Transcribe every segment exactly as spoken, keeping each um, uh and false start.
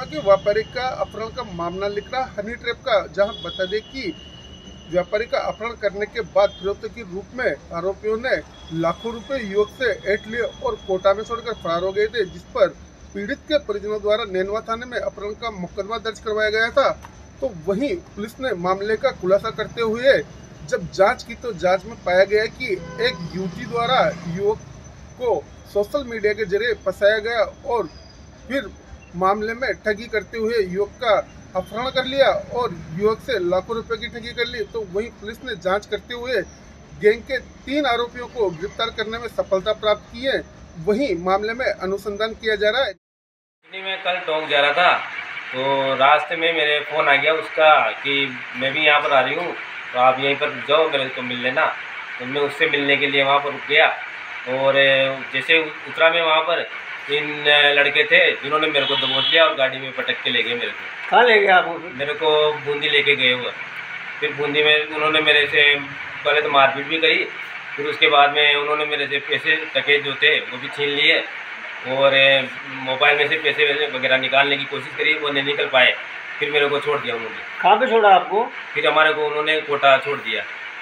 कि व्यापारी का अपहरण का मामला लिख रहा हनी ट्रैप का, जहां बता दें कि व्यापारी का अपहरण करने के बाद फिरौती के रूप में आरोपियों ने लाखों रुपए युवक से ऐंठ लिए और कोटा में छोड़कर फरार हो गए थे, जिस पर पीड़ित के परिजनों द्वारा नैनवा थाने में अपहरण का मुकदमा दर्ज करवाया गया था। तो वहीं पुलिस ने मामले का खुलासा करते हुए जब जांच की तो जांच में पाया गया कि एक युवती द्वारा युवक को सोशल मीडिया के जरिए फंसाया गया और फिर मामले में ठगी करते हुए युवक का अपहरण कर लिया और युवक से लाखों रुपए की ठगी कर ली। तो वहीं पुलिस ने जांच करते हुए गैंग के तीन आरोपियों को गिरफ्तार करने में सफलता प्राप्त की है। वहीं मामले में अनुसंधान किया जा रहा है। मैं कल टोंक जा रहा था तो रास्ते में मेरे फ़ोन आ गया उसका कि मैं भी यहाँ पर आ रही हूँ, तो आप यहीं पर जाओ, मेरे को मिल लेना। तो मैं उससे मिलने के लिए वहाँ पर रुक गया और जैसे उतरा मैं वहाँ पर तीन लड़के थे जिन्होंने मेरे को दबोच लिया और गाड़ी में पटक के ले गए मेरे को। कहाँ ले गए आप? मेरे को बूंदी लेके गए हुए। फिर बूंदी में उन्होंने मेरे से पहले तो मारपीट भी करी, फिर उसके बाद में उन्होंने मेरे से पैसे टके जो थे वो भी छीन लिए और मोबाइल में से पैसे वगैरह निकालने की कोशिश करी, वो नहीं निकल पाए। फिर मेरे को छोड़ दिया उन्होंने। कहाँ पे छोड़ा आपको? फिर हमारे को उन्होंने कोटा छोड़ दिया।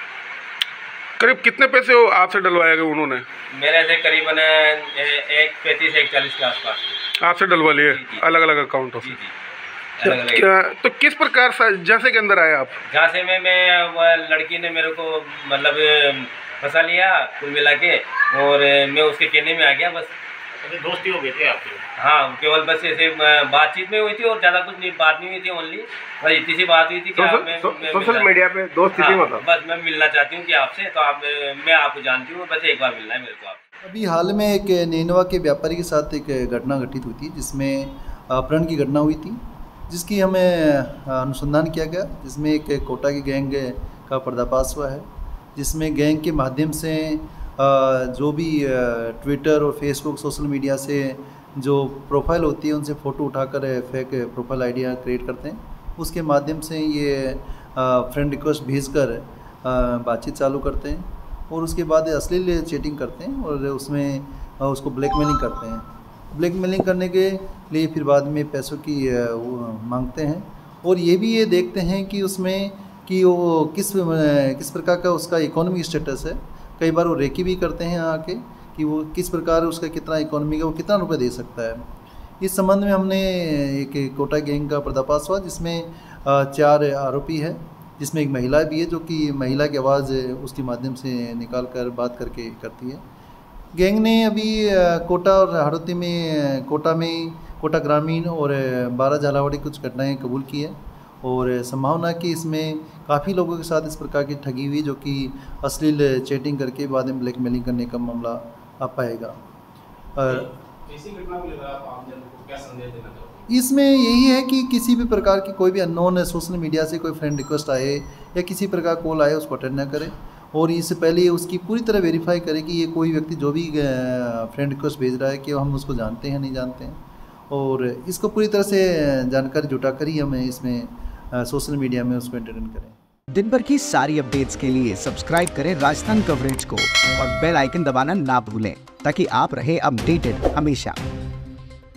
करीब कितने पैसे आपसे डलवाए गए उन्होंने? मेरे से करीबन एक पैंतीस एक चालीस के आसपास आपसे डलवा लिए अलग अलग अकाउंटों से? जी जी अलग अलग। क्या तो किस प्रकार से झांसे के अंदर आए आप? झांसे में मैं लड़की ने मेरे को मतलब फंसा लिया कुल मिला के और मैं उसके कहने में आ गया। बस दोस्ती हो गई थी आपकी? हाँ, केवल बस ऐसे बातचीत में हुई थी और ज़्यादा कुछ नहीं, बात नहीं हुई थी। ओनली बस इतनी सी बात हुई थी कि सोशल, मैं, सो, मैं सोशल मीडिया पे दोस्ती थी मतलब? बस मैं मिलना चाहती हूँ कि आपसे, तो आप मैं आपको जानती हूँ, बस एक बार मिलना है मेरे को आप। अभी हाल में एक नैनवा के व्यापारी के साथ एक घटना घटित हुई थी जिसमें अपहरण की घटना हुई थी, जिसकी हमें अनुसंधान किया गया, जिसमें एक कोटा की गैंग का पर्दाफाश हुआ है, जिसमें गैंग के माध्यम से जो भी ट्विटर और फेसबुक सोशल मीडिया से जो प्रोफाइल होती है उनसे फ़ोटो उठाकर फेक प्रोफाइल आइडिया क्रिएट करते हैं, उसके माध्यम से ये फ्रेंड रिक्वेस्ट भेजकर बातचीत चालू करते हैं और उसके बाद अश्लील चैटिंग करते हैं और उसमें उसको ब्लैकमेलिंग करते हैं। ब्लैकमेलिंग करने के लिए फिर बाद में पैसों की मांगते हैं और ये भी ये देखते हैं कि उसमें कि वो किस किस प्रकार का उसका इकोनॉमिक स्टेटस है। कई बार वो रेकी भी करते हैं आके कि वो किस प्रकार उसका कितना इकोनॉमी का वो कितना रुपए दे सकता है। इस संबंध में हमने एक कोटा गैंग का पर्दाफाश हुआ जिसमें चार आरोपी है, जिसमें एक महिला भी है जो कि महिला की आवाज़ उसके माध्यम से निकाल कर बात करके करती है। गैंग ने अभी कोटा और हाड़ौती में कोटा में कोटा ग्रामीण और बारह झालावाड़ी कुछ घटनाएं कबूल की है और संभावना कि इसमें काफ़ी लोगों के साथ इस प्रकार की ठगी हुई जो कि अश्लील चैटिंग करके बाद में ब्लैकमेलिंग करने का मामला आ पाएगा। और ऐसी घटना को लेकर आप आम जन को क्या संदेश देना चाहोगे? इसमें यही है कि किसी भी प्रकार की कोई भी अननोन सोशल मीडिया से कोई फ्रेंड रिक्वेस्ट आए या किसी प्रकार कॉल आए उसको अटेंड ना करें और इससे पहले उसकी पूरी तरह वेरीफाई करें कि ये कोई व्यक्ति जो भी फ्रेंड रिक्वेस्ट भेज रहा है कि हम उसको जानते हैं नहीं जानते हैं, और इसको पूरी तरह से जानकारी जुटा कर ही हमें इसमें सोशल मीडिया में उसको एंटरटेन करें। दिन भर की सारी अपडेट्स के लिए सब्सक्राइब करें राजस्थान कवरेज को और बेल आइकन दबाना ना भूलें ताकि आप रहे अपडेटेड हमेशा।